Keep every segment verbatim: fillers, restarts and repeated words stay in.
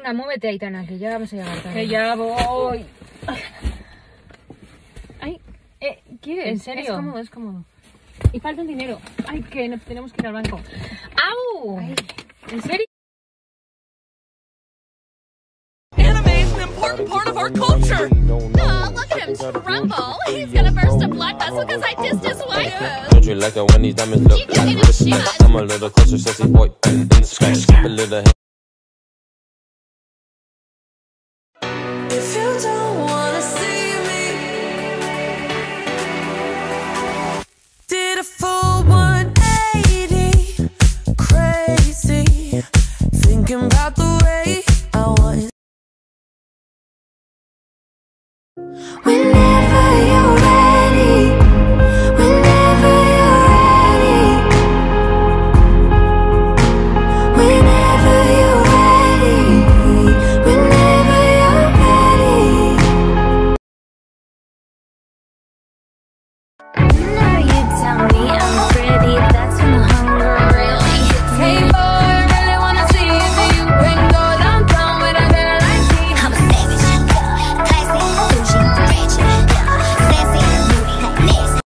Venga, muévete, Aitana, que ya vamos a llegar tarde. Que ya voy. Ay, eh, ¿quieres? ¿En serio? Es cómodo, es cómodo. Y falta un dinero. Ay, que no, tenemos que ir al banco. ¡Au! Ay, ¿en serio? Anime is an important part of our culture. Oh, look at him tremble. He's gonna burst a blood vessel because I dissed his wife. Don't you like it when these diamonds look like wristbands? I'm a little closer, sexy boy, in the sky, skip a little. If you don't wanna see me, did a full one eighty, crazy, thinking about the way I was. Whenever you're ready, whenever you're ready, whenever you're ready, whenever you're ready. Whenever you tell me I'm pretty, that's when the hunger really hits me. Hey boy, I really wanna see if you can go downtown with a girl like me. I'm a savage, classy, bougie, ratchet, sassy, moody, nasty.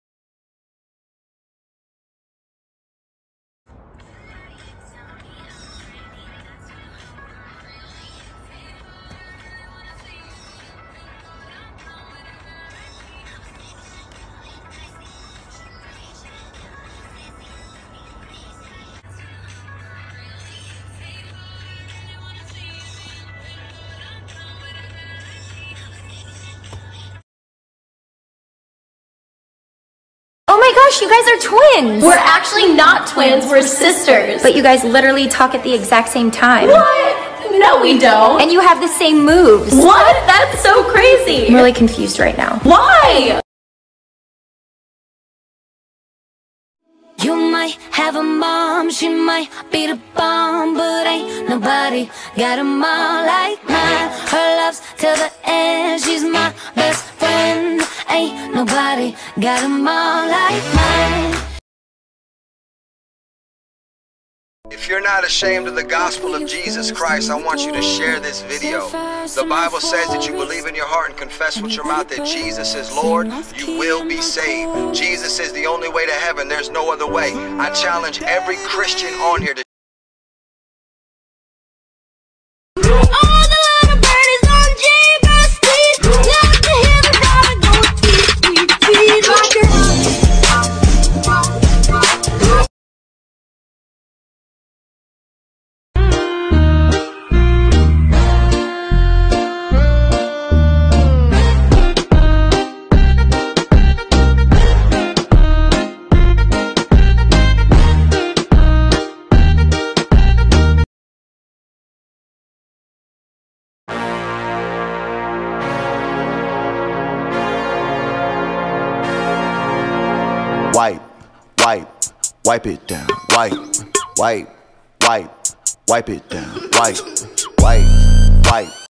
Oh my gosh, you guys are twins! We're actually not twins, we're sisters. But you guys literally talk at the exact same time. What? No, we don't. And you have the same moves. What? That's so crazy. I'm really confused right now. Why? You might have a mom, she might be the bomb, but ain't nobody got a mom like mine. Her love's till the end, she's my best friend. Ain't nobody got a mom like mine. If you're not ashamed of the gospel of Jesus Christ, I want you to share this video. The Bible says that you believe in your heart and confess with your mouth that Jesus is Lord, you will be saved. Jesus is the only way to heaven. There's no other way. I challenge every Christian on here to Wipe, wipe, wipe it down. Wipe, wipe, wipe, wipe it down. Wipe, wipe, wipe.